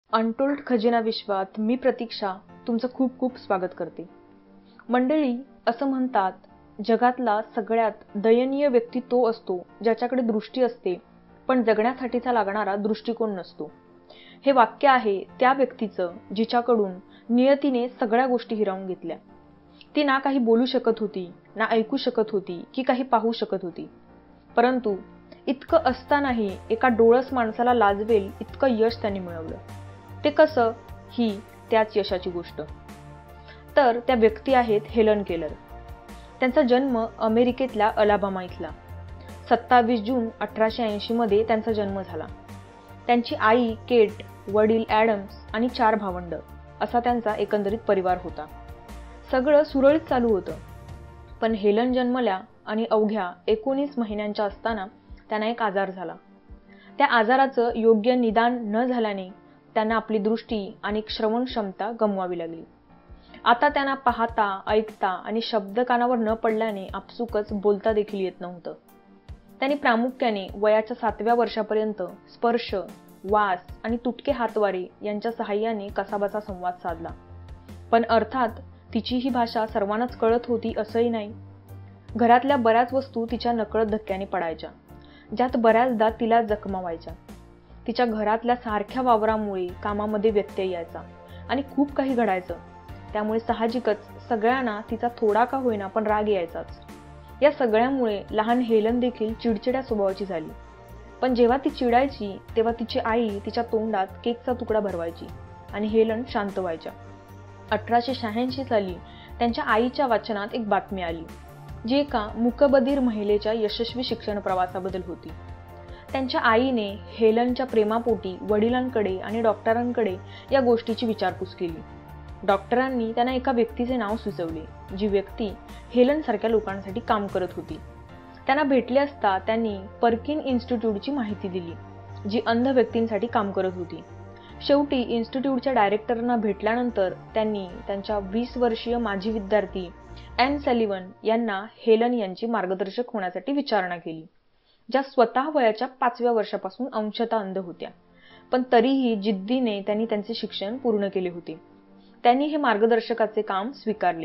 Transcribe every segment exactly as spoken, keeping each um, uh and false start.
Untold खजिना विश्वात मी प्रतीक्षा तुमचं खूप खूप स्वागत करते. मंडळी, असं म्हणतात, जगातला सगळ्यात दयनीय व्यक्ती तो असतो ज्याच्याकडे दृष्टी असते पण जगण्यासाठीचा लागणारा दृष्टिकोन नसतो. हे वाक्य आहे त्या व्यक्तीचं जिच्याकडून नियतीने सगळ्या गोष्टी हिरावून घेतल्या. ती ना काही बोलू शकत होती, ना ऐकू शकत होती की काही पाहू शकत होती. परंतु इतकं असतानाही एका डोळस माणसाला लाजवेल इतकं यश त्यांनी मिळवलं. ते कसं? ही त्याच यशाची गोष्ट. तर त्या व्यक्ती आहेत हेलन केलर. त्यांचा जन्म अमेरिकेतल्या अलाबामा इथला. सत्तावीस जून अठराशे ऐंशी मध्ये त्यांचा जन्म झाला. त्यांची आई केट, वडील ॲडम्स आणि चार भावंड असा त्यांचा एकंदरीत परिवार होता. सगळं सुरळीत चालू होतं. पण हेलन जन्मल्या आणि अवघ्या एकोणीस महिन्यांच्या असताना त्यांना एक आजार झाला. त्या आजाराचं योग्य निदान न झाल्याने त्यांना आपली दृष्टी आणि श्रवण क्षमता गमवावी लागली. आता त्यांना पाहता, ऐकता आणि शब्द कानावर न पडल्याने आपसुकच बोलता देखील येत नव्हतं. त्यांनी प्रामुख्याने वयाच्या सातव्या वर्षापर्यंत स्पर्श, वास आणि तुटके हातवारे यांच्या सहाय्याने कसाबसा संवाद साधला. पण अर्थात तिची ही भाषा सर्वांनाच कळत होती असंही नाही. घरातल्या बऱ्याच वस्तू तिच्या नकळत धक्क्याने पडायच्या, ज्यात बऱ्याचदा तिला जखमा व्हायच्या. तिच्या घरातल्या सारख्या वावरामुळे कामामध्ये व्यत्यय यायचा आणि खूप काही घडायचं. त्यामुळे साहजिकच सगळ्यांना तिचा थोडा का होईना पण राग यायचाच. या सगळ्यामुळे लहान हेलन देखील चिडचिड्या स्वभावाची झाली. पण जेव्हा ती चिडायची तेव्हा तिची आई तिच्या तोंडात केकचा तुकडा भरवायची आणि हेलन शांत व्हायच्या. अठराशे शहाऐंशी साली त्यांच्या आईच्या वाचनात एक बातमी आली, जी एका मूकबधीर महिलेच्या यशस्वी शिक्षण प्रवासाबद्दल होती. त्यांच्या आईने हेलनच्या प्रेमापोटी वडिलांकडे आणि डॉक्टरांकडे या गोष्टीची विचारपूस केली. डॉक्टरांनी त्यांना एका व्यक्तीचे नाव सुचवले, जी व्यक्ती हेलन सारख्या लोकांसाठी काम करत होती. त्यांना भेटले असता त्यांनी पर्किन इन्स्टिट्यूटची माहिती दिली, जी अंध व्यक्तींसाठी काम करत होती. शेवटी इन्स्टिट्यूटच्या डायरेक्टरांना भेटल्यानंतर त्यांनी त्यांच्या वीस वर्षीय माजी विद्यार्थी ॲन सॅलिव्हन यांना हेलन यांची मार्गदर्शक होण्यासाठी विचारणा केली, ज्या स्वतः वयाच्या पाचव्या वर्षापासून अंशतः अंध होत्या. पण तरीही जिद्दीने त्यांनी त्यांचे शिक्षण पूर्ण केले होते. त्यांनी हे मार्गदर्शकाचे काम स्वीकारले.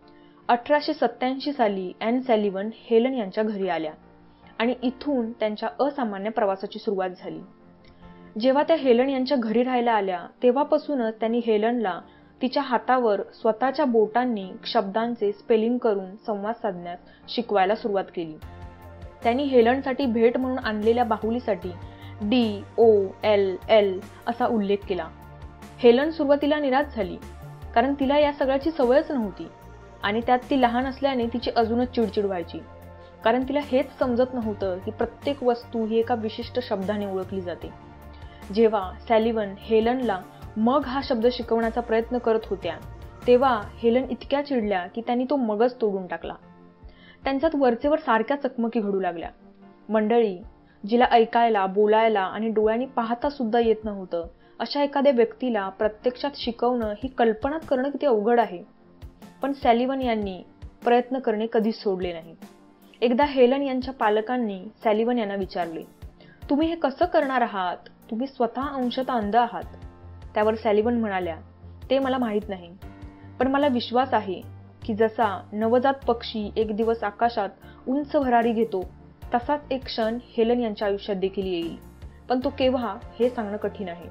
अठराशे सत्त्याऐंशी साली ॲन सॅलिव्हन हेलन यांच्या घरी आल्या आणि इथून त्यांच्या असामान्य प्रवासाची सुरुवात झाली. जेव्हा त्या हेलन यांच्या घरी राहायला आल्या तेव्हापासूनच त्यांनी हेलनला तिच्या हातावर स्वतःच्या बोटांनी शब्दांचे स्पेलिंग करून संवाद साधण्यास शिकवायला सुरुवात केली. त्यांनी हेलनसाठी भेट म्हणून आणलेल्या बाहुलीसाठी डी ओ एल एल असा उल्लेख केला. हेलन सुरुवातीला निराश झाली, कारण तिला या सगळ्याची सवयच नव्हती आणि त्यात ती लहान असल्याने तिची अजूनच चिडचिड व्हायची, कारण तिला हेच समजत नव्हतं की प्रत्येक वस्तू ही एका विशिष्ट शब्दाने ओळखली जाते. जेव्हा सॅलिव्हन हेलनला मग हा शब्द शिकवण्याचा प्रयत्न करत होत्या तेव्हा हेलन इतक्या चिडल्या की त्यांनी तो मगच तोडून टाकला. त्यांच्यात वरचेवर सारख्या चकमकी घडू लागल्या. मंडळी, जिला ऐकायला, बोलायला आणि डोळ्यांनी पाहता सुद्धा येत नव्हतं, अशा एखाद्या व्यक्तीला प्रत्यक्षात शिकवणं ही कल्पनाच करणं किती अवघड आहे. पण सॅलिव्हन यांनी प्रयत्न करणे कधीच सोडले नाही. एकदा हेलन यांच्या पालकांनी सॅलिव्हन यांना विचारले, तुम्ही हे कसं करणार आहात? तुम्ही स्वतः अंशतः अंध आहात. त्यावर सॅलिव्हन म्हणाल्या, ते मला माहीत नाही, पण मला विश्वास आहे की जसा नवजात पक्षी एक दिवस आकाशात उंच भरारी घेतो, तसाच एक क्षण हेलन यांच्या आयुष्यात देखील येईल. पण तो केव्हा हे सांगणं कठीण आहे.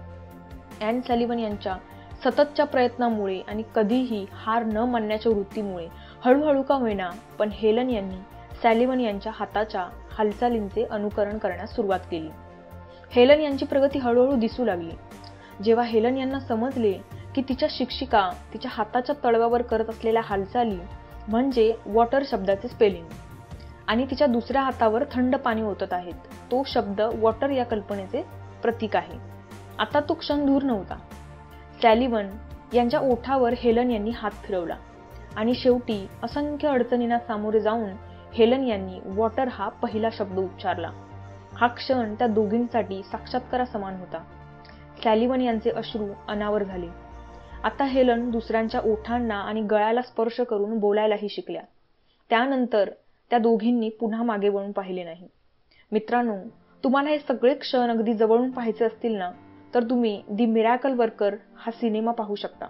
ॲन सॅलिव्हन यांच्या सततच्या प्रयत्नामुळे आणि कधीही हार न मानण्याच्या वृत्तीमुळे हळूहळू का होईना पण हेलन यांनी सॅलिव्हन यांच्या हाताच्या हालचालींचे अनुकरण करण्यास सुरुवात केली. हेलन यांची प्रगती हळूहळू दिसू लागली. जेव्हा हेलन यांना समजले की तिच्या शिक्षिका तिच्या हाताच्या तळव्यावर करत असलेल्या हालचाली म्हणजे वॉटर शब्दाचे स्पेलिंग आणि तिच्या दुसऱ्या हातावर थंड पाणी ओतत आहेत, तो शब्द वॉटर या कल्पनेचे प्रतीक आहे. आता तो क्षण दूर नव्हता. सॅलिव्हन यांच्या ओठावर हेलन यांनी हात फिरवला आणि शेवटी असंख्य अडचणींना सामोरे जाऊन हेलन यांनी वॉटर हा पहिला शब्द उच्चारला. हा क्षण त्या दोघींसाठी साक्षात्कारासमान होता. सॅलिव्हन यांचे अश्रू अनावर झाले. आता हेलन दुसऱ्यांच्या ओठांना आणि गळ्याला स्पर्श करून बोलायलाही शिकल्या. त्यानंतर त्या दोघींनी पुन्हा मागे वळून पाहिले नाही. मित्रांनो, तुम्हाला हे सगळे क्षण अगदी जवळून पाहायचे असतील ना, तर तुम्ही दी मिरॅकल वर्कर हा सिनेमा पाहू शकता.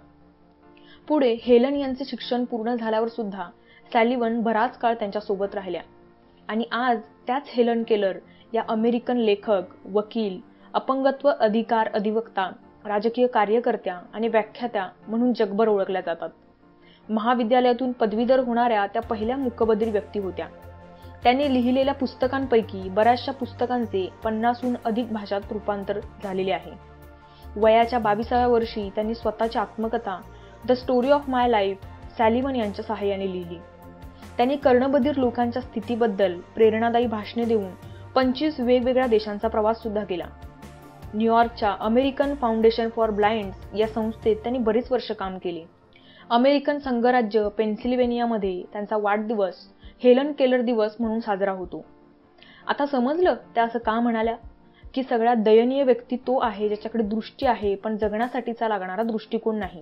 पुढे हेलन यांचे शिक्षण पूर्ण झाल्यावर सुद्धा सॅलिव्हन बराच काळ त्यांच्यासोबत राहिल्या आणि आज त्याच हेलन केलर या अमेरिकन लेखक, वकील, अपंगत्व अधिकार अधिवक्ता, राजकीय कार्यकर्त्या आणि व्याख्यात्या म्हणून जगभर ओळखल्या जातात. महाविद्यालयातून पदवीधर होणाऱ्या त्या पहिल्या मूकबधीर व्यक्ती होत्या. त्यांनी लिहिलेल्या पुस्तकांपैकी बऱ्याचशा पुस्तकांचे पन्नासहून अधिक भाषात रूपांतर झालेले आहे. वयाच्या बाविसाव्या वर्षी त्यांनी स्वतःची आत्मकथा the story of my life Sullivan यांच्या सहाय्याने लिहिली. त्यांनी कर्णबधीर लोकांच्या स्थितीबद्दल प्रेरणादायी भाषणे देऊन पंचवीस वेगवेगळ्या देशांचा प्रवास सुद्धा केला. न्यूयॉर्कच्या अमेरिकन फाउंडेशन फॉर ब्लाइंड्स या संस्थेत त्यांनी बरीच वर्ष काम केले. अमेरिकन संघराज्य पेन्सिल्व्हेनियामध्ये त्यांचा वाढदिवस हेलन केलर दिवस म्हणून साजरा होतो. आता समजलं त्या असं का म्हणाल्या की सगळ्यात दयनीय व्यक्ती तो आहे ज्याच्याकडे दृष्टी आहे पण जगण्यासाठीचा लागणारा दृष्टिकोन नाही.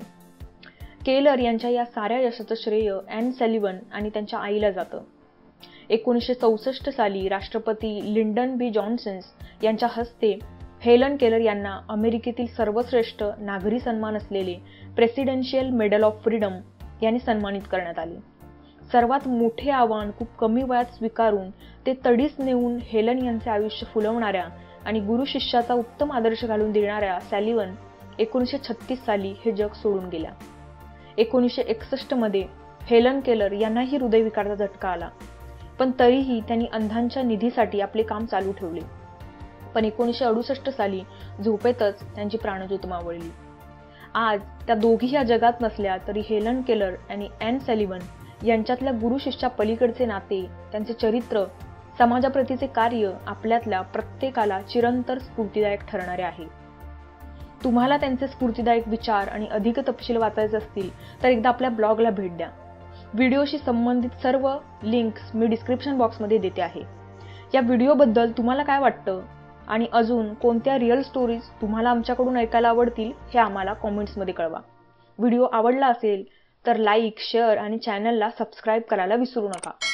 केलर यांच्या या साऱ्या यशाचं श्रेय ॲन सॅलिव्हन आणि त्यांच्या आईला जातं. एकोणीसशे चौसष्ट साली राष्ट्रपती लिंडन बी जॉन्सन यांच्या हस्ते हेलन केलर यांना अमेरिकेतील सर्वश्रेष्ठ नागरी सन्मान असलेले प्रेसिडेन्शियल मेडल ऑफ फ्रीडम यांनी सन्मानित करण्यात आले. सर्वात मोठे आव्हान खूप कमी वयात स्वीकारून ते तडीस नेऊन हेलन यांचे आयुष्य फुलवणाऱ्या आणि गुरु शिष्याचा उत्तम आदर्श घालून देणाऱ्या सॅलिव्हन एकोणीसशे छत्तीस साली हे जग सोडून गेल्या. एकोणीसशे एकसष्ट मध्ये हेलन केलर यांनाही हृदयविकारचा झटका आला, पण तरीही त्यांनी अंधांच्या निधीसाठी आपले काम चालू ठेवले. पण एकोणीसशे अडुसष्ट साली झोपेतच त्यांची प्राणज्योत मावळली. आज त्या दोघी या जगात नसल्या तरी हेलन केलर आणि ॲन सॅलिव्हन यांच्यातल्या गुरु शिष्या पलीकडचे नाते, त्यांचे चरित्र, समाजाप्रतीचे कार्य आपल्यातल्या प्रत्येकाला चिरंतर स्फूर्तिदायक ठरणारे आहे. तुम्हाला त्यांचे स्फूर्तिदायक विचार आणि अधिक तपशील वाचायचे असतील तर एकदा आपल्या ब्लॉगला भेट द्या. व्हिडिओशी संबंधित सर्व लिंक्स मी डिस्क्रिप्शन बॉक्समध्ये देते आहे. या व्हिडिओबद्दल तुम्हाला काय वाटतं आणि अजून कोणत्या रिअल स्टोरीज तुम्हाला आमच्याकडून ऐकायला आवडतील हे आम्हाला कॉमेंट्समध्ये कळवा. व्हिडिओ आवडला असेल तर लाईक, शेअर आणि चॅनलला सबस्क्राईब करायला विसरू नका.